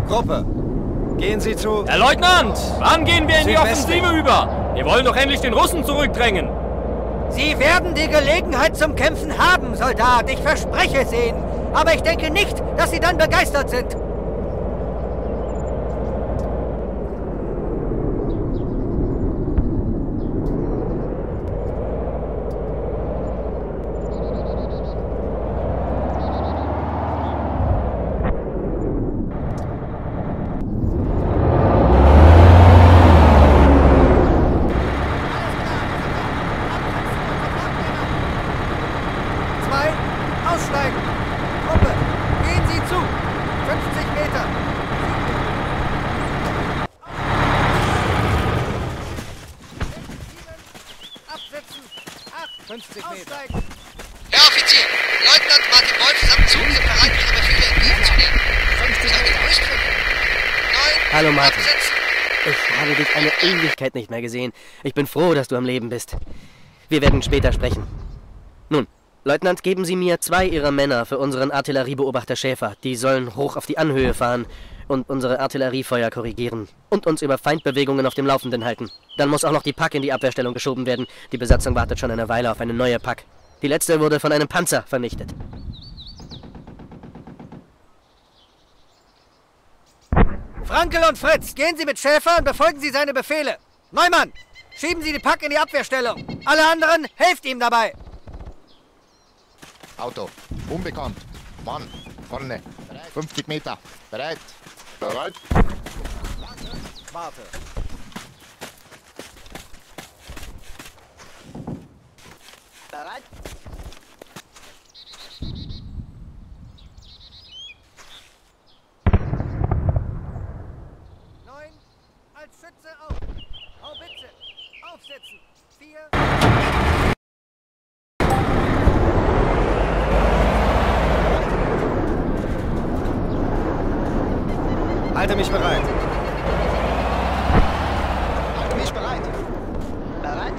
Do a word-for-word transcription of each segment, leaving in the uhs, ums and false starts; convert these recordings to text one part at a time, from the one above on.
Gruppe, gehen Sie zu... Herr Leutnant, wann gehen wir in die Südwestlich. Offensive über? Wir wollen doch endlich den Russen zurückdrängen. Sie werden die Gelegenheit zum Kämpfen haben, Soldat. Ich verspreche es Ihnen. Aber ich denke nicht, dass Sie dann begeistert sind. Aussteigen! Gruppe, gehen Sie zu! fünfzig Meter! Absetzen! acht! fünfzig Meter! Aussteigen! Herr Offizier, Leutnant Martin Wolf samt Zug sind bereit, Ihre Befehle entgegenzunehmen. Seid gegrüßt von Neun! Hallo Martin. Absetzen! Ich habe dich eine Ewigkeit nicht mehr gesehen. Ich bin froh, dass du am Leben bist. Wir werden später sprechen. Nun, Leutnant, geben Sie mir zwei Ihrer Männer für unseren Artilleriebeobachter Schäfer. Die sollen hoch auf die Anhöhe fahren und unsere Artilleriefeuer korrigieren und uns über Feindbewegungen auf dem Laufenden halten. Dann muss auch noch die Pack in die Abwehrstellung geschoben werden. Die Besatzung wartet schon eine Weile auf eine neue Pack. Die letzte wurde von einem Panzer vernichtet. Frankel und Fritz, gehen Sie mit Schäfer und befolgen Sie seine Befehle. Neumann, schieben Sie die Pack in die Abwehrstellung. Alle anderen, helft ihm dabei. Auto. Unbekannt. Mann. Vorne. fünfzig Meter. Bereit. Bereit. Warte. Bereit? Neun. Als Schütze auf. Haubitze. Aufsetzen. Vier. Halte mich bereit. Halte mich bereit. Bereit?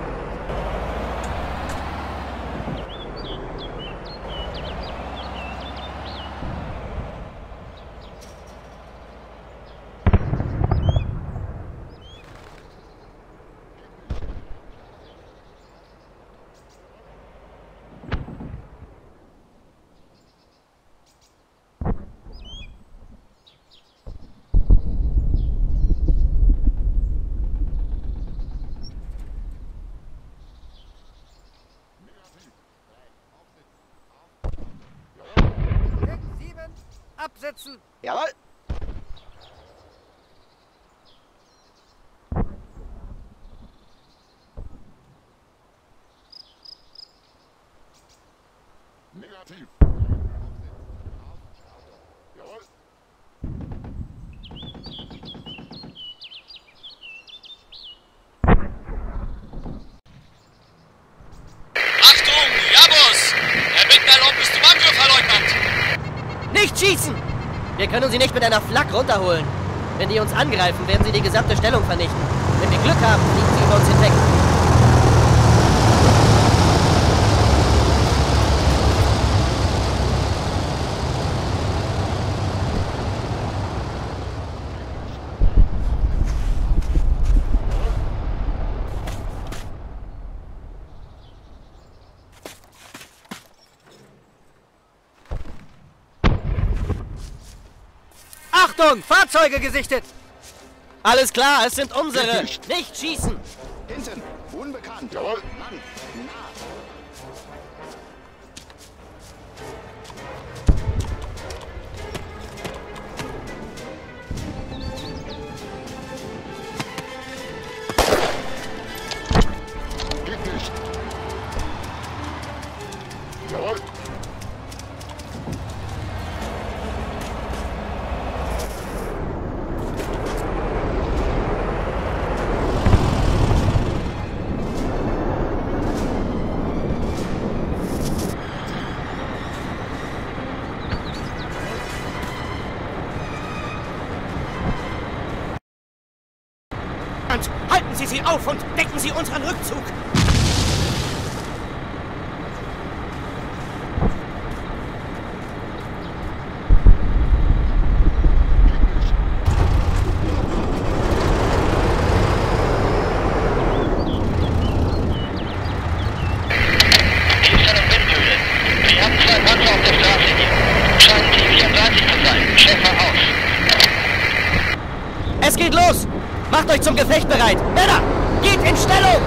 Sechs, sieben. Absetzen. Jawohl! Negativ. Jawohl. Achtung, Jabus! Der Windballon ist zum Angriff, Herr Leutnant! Nicht schießen! Wir können sie nicht mit einer Flak runterholen. Wenn die uns angreifen, werden sie die gesamte Stellung vernichten. Wenn wir Glück haben, fliegen sie über uns hinweg. Achtung, Fahrzeuge gesichtet. Alles klar, es sind unsere. Richtig. Nicht schießen! Hinten. Unbekannt. Jawohl. Mann. Nah. Geht nicht. Jawohl. Halten Sie sie auf und decken Sie unseren Rückzug! scheint vierunddreißig zu sein. Schäfer aus. Es geht los! Macht euch zum Gefecht bereit! Männer, geht in Stellung!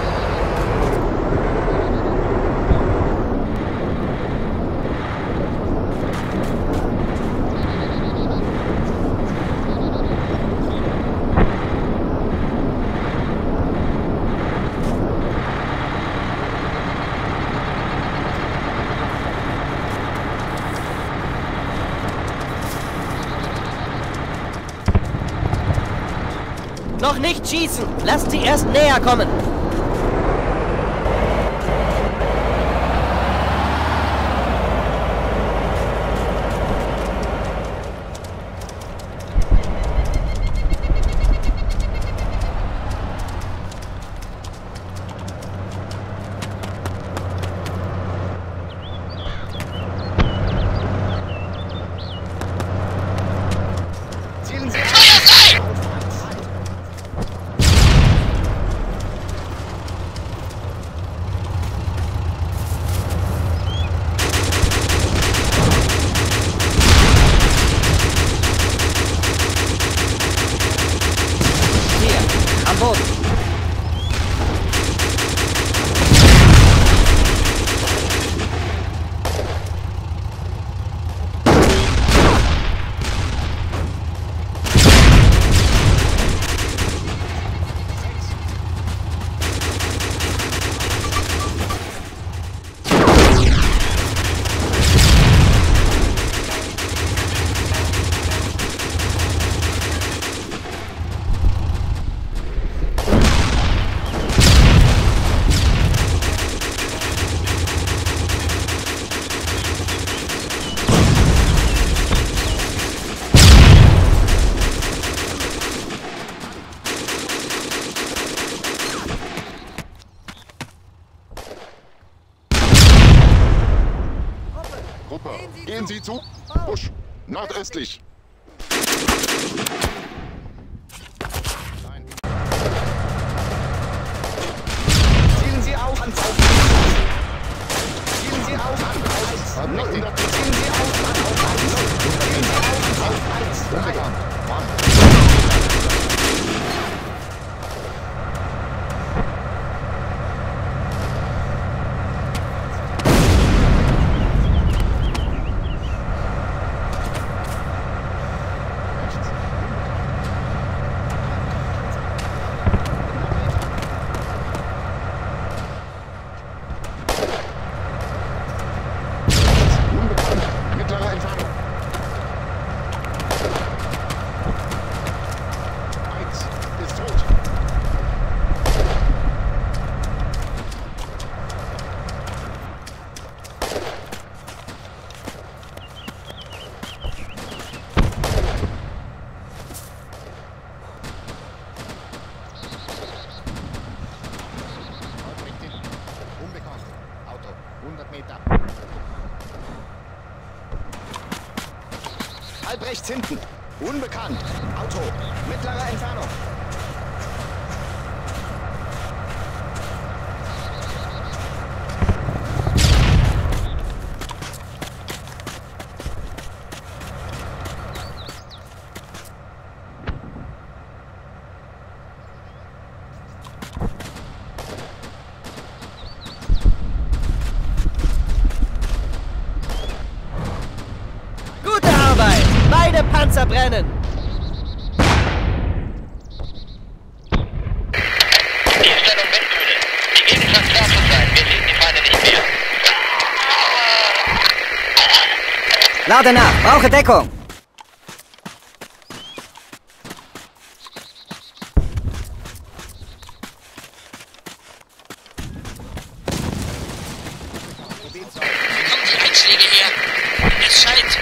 Noch nicht schießen! Lasst sie erst näher kommen! Gruppe, gehen Sie zu. Busch, nordöstlich. Zielen Sie auf an Zielen Sie auf an Zielen Sie auf an Zielen Sie auf an Unbekannt. Mann. Halb rechts hinten. Unbekannt. Auto. Mittlere Entfernung. Gute Arbeit! Beide Panzer brennen! Die Stellung Windmühle. Die Gegend scheint klar zu sein. Wir sehen die Feinde nicht mehr. Lade nach, brauche Deckung! Bekommen Sie Einschläge her. Es scheint...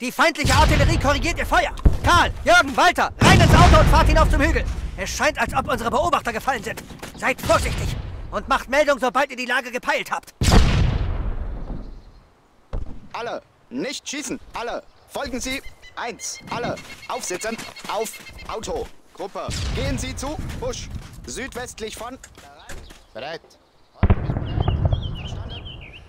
Die feindliche Artillerie korrigiert ihr Feuer. Karl, Jürgen, Walter, rein ins Auto und fahrt hinauf zum Hügel. Es scheint, als ob unsere Beobachter gefallen sind. Seid vorsichtig und macht Meldung, sobald ihr die Lage gepeilt habt. Alle, nicht schießen, alle. Folgen Sie. Eins, alle. Aufsitzen, auf, Auto. Gruppe, gehen Sie zu, Busch. Südwestlich von... Bereit. Verstanden?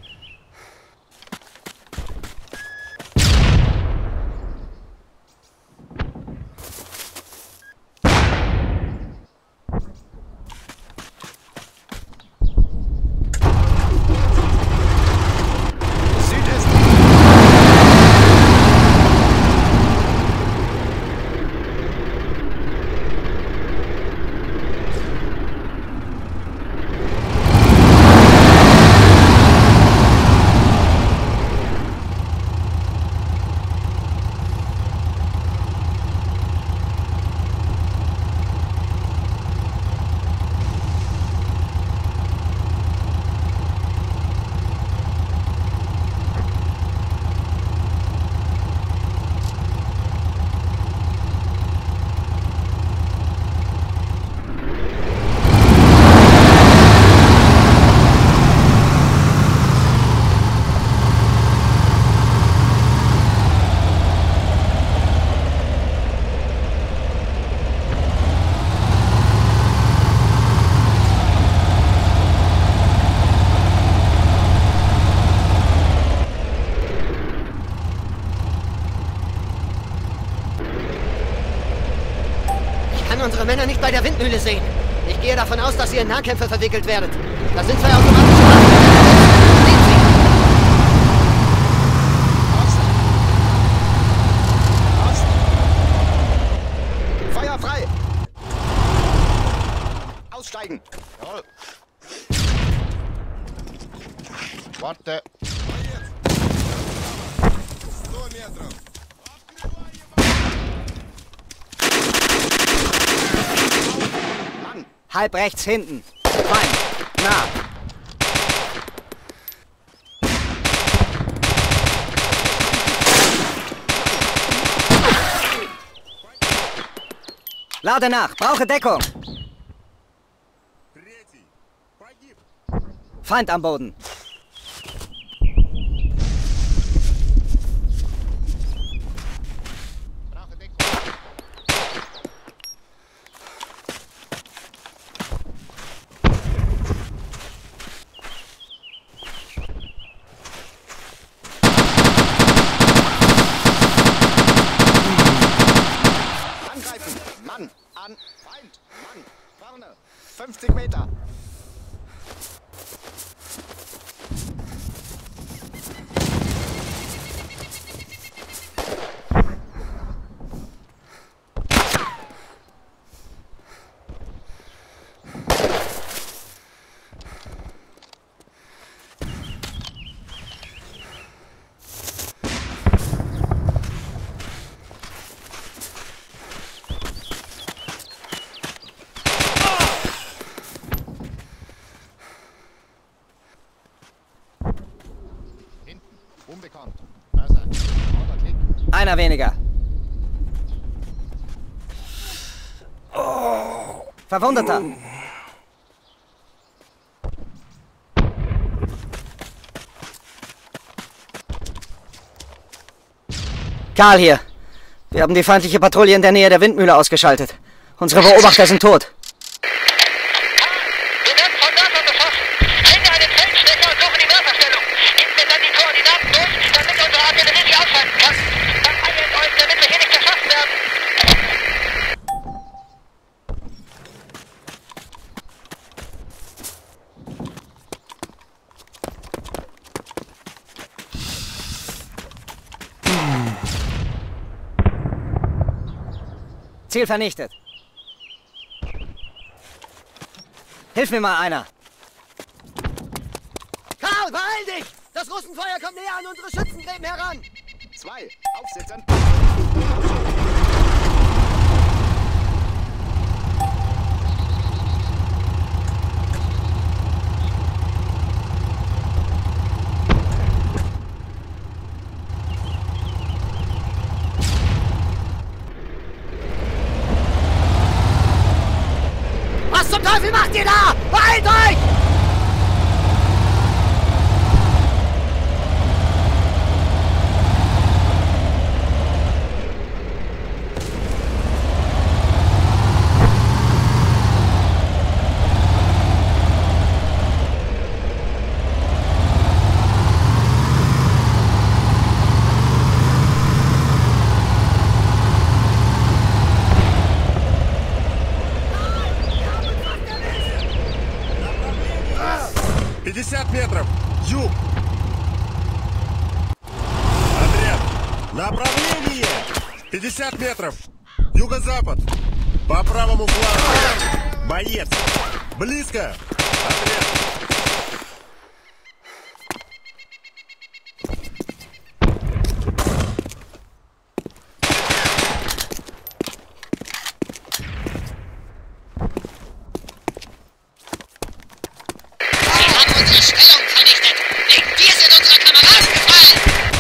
Unsere Männer nicht bei der Windmühle sehen. Ich gehe davon aus, dass ihr in Nahkämpfe verwickelt werdet. Das sind zwei automatische Waffen. Sehen Sie! Osten. Osten. Feuer frei! Aussteigen! Jawohl. Warte. Halb rechts hinten. Feind. Nah. Lade nach. Brauche Deckung. Feind am Boden. Mann, an, Feind, Mann, vorne, fünfzig Meter. Unbekannt. Also, einer weniger. Oh. Verwundeter. Karl hier. Wir haben die feindliche Patrouille in der Nähe der Windmühle ausgeschaltet. Unsere Beobachter sind tot. Ziel vernichtet. Hilf mir mal einer. Karl, beeil dich! Das Russenfeuer kommt näher an unsere Schützengräben heran. Zwei, aufsitzen. пятьдесят метров. Юг. Отряд. Направление. пятьдесят метров. Юго-запад. По правому флангу. Боец. Близко. Отряд. Stellung vernichtet! Wegen dir sind unsere Kameraden gefallen!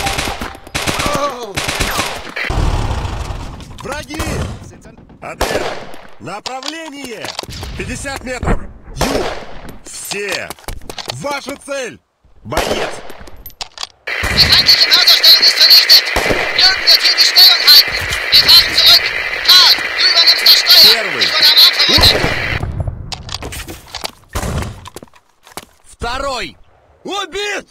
Враги! Отряд! Направление! пятьдесят метров! Юг! Все! Ваша цель! Боец! Die feindliche Mörserstellung ist vernichtet! Jürgen wird hier die Stellung halten! Wir fahren zurück! Karl, du übernimmst das Steuer! Первый. Ich wurde am Arm verwundet! Второй! Убит!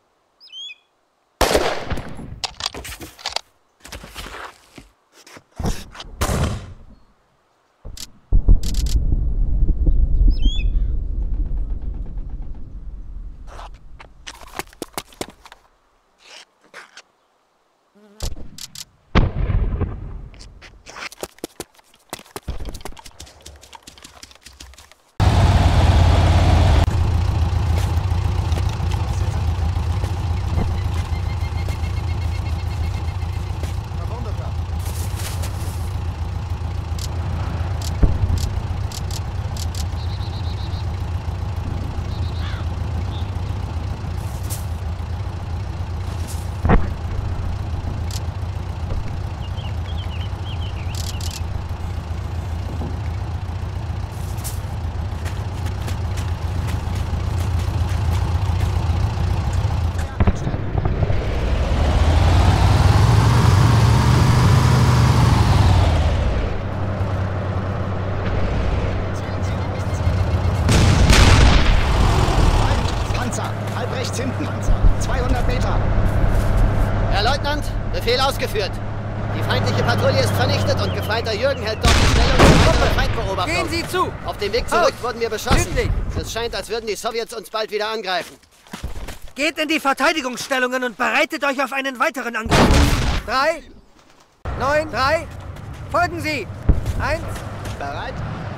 zweihundert Meter. Herr Leutnant, Befehl ausgeführt. Die feindliche Patrouille ist vernichtet und Gefreiter Jürgen hält dort die Stellung für weitere Feindbeobachtung. Gehen Sie zu! Auf dem Weg zurück Aus. wurden wir beschossen. Südlich. Es scheint, als würden die Sowjets uns bald wieder angreifen. Geht in die Verteidigungsstellungen und bereitet euch auf einen weiteren Angriff. Drei, neun, drei, folgen Sie. Eins, Bereit?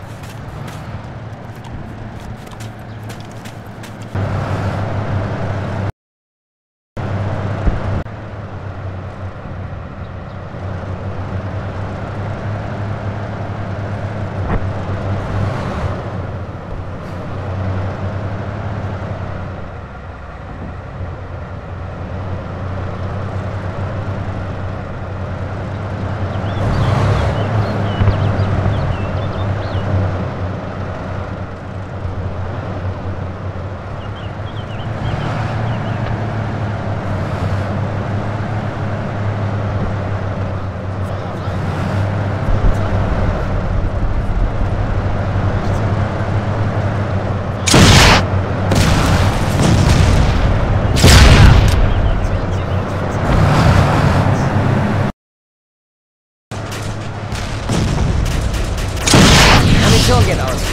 Munition geht aus.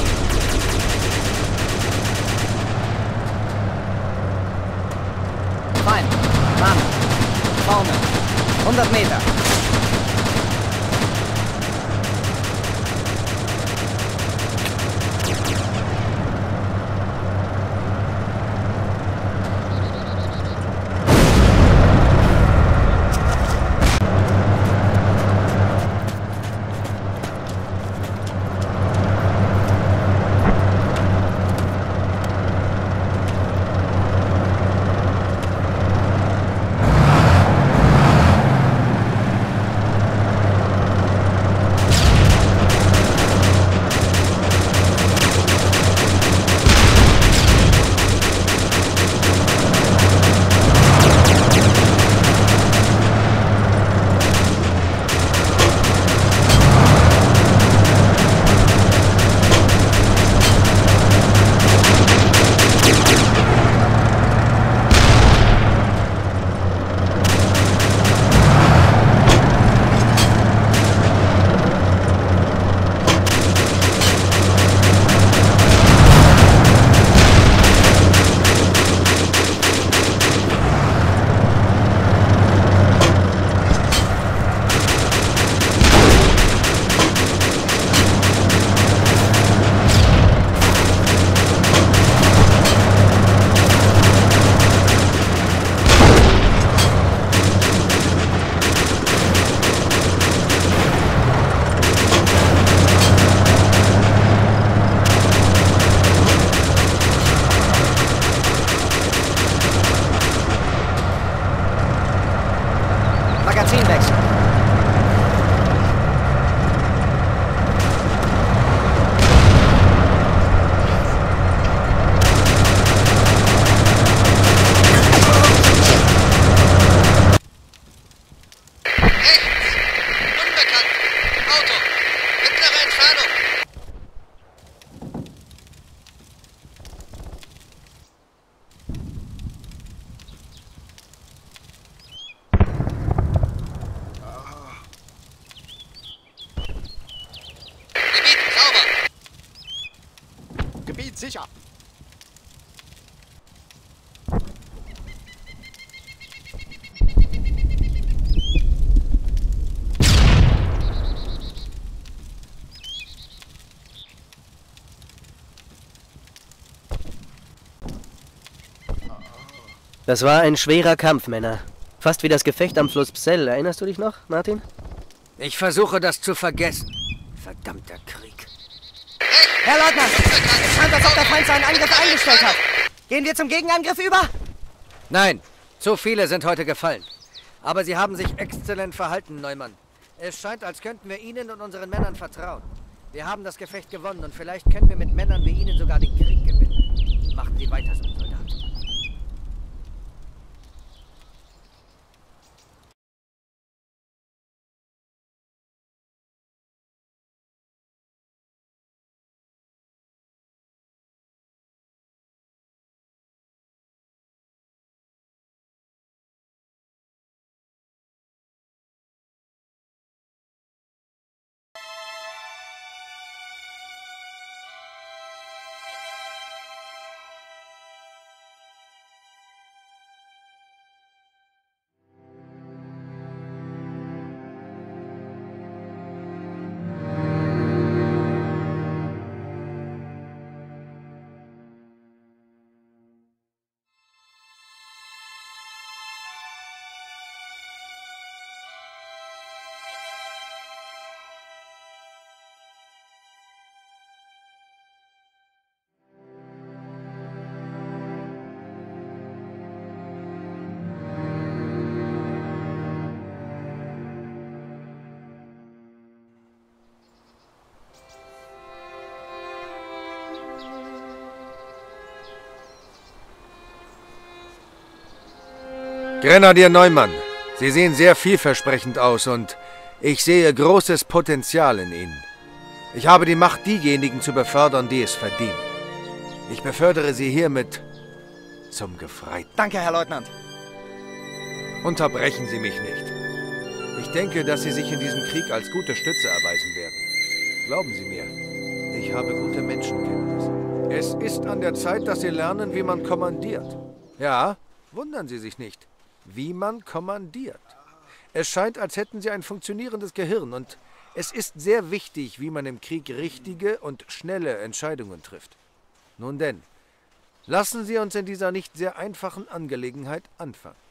Feind. Mann. Vorne. hundert Meter. Sicher. Das war ein schwerer Kampf, Männer. Fast wie das Gefecht am Fluss Psell. Erinnerst du dich noch, Martin? Ich versuche, das zu vergessen. Verdammter Krieg. Herr Leutnant, es scheint, als ob der Feind seinen Angriff eingestellt hat. Gehen wir zum Gegenangriff über? Nein, zu viele sind heute gefallen. Aber sie haben sich exzellent verhalten, Neumann. Es scheint, als könnten wir Ihnen und unseren Männern vertrauen. Wir haben das Gefecht gewonnen und vielleicht können wir mit Männern wie Ihnen sogar den Krieg gewinnen. Machen Sie weiter so, Soldat. Grenadier Neumann, Sie sehen sehr vielversprechend aus und ich sehe großes Potenzial in Ihnen. Ich habe die Macht, diejenigen zu befördern, die es verdienen. Ich befördere Sie hiermit zum Gefreiten. Danke, Herr Leutnant. Unterbrechen Sie mich nicht. Ich denke, dass Sie sich in diesem Krieg als gute Stütze erweisen werden. Glauben Sie mir, ich habe gute Menschenkenntnis. Es ist an der Zeit, dass Sie lernen, wie man kommandiert. Ja, wundern Sie sich nicht. Wie man kommandiert. Es scheint, als hätten Sie ein funktionierendes Gehirn und es ist sehr wichtig, wie man im Krieg richtige und schnelle Entscheidungen trifft. Nun denn, lassen Sie uns in dieser nicht sehr einfachen Angelegenheit anfangen.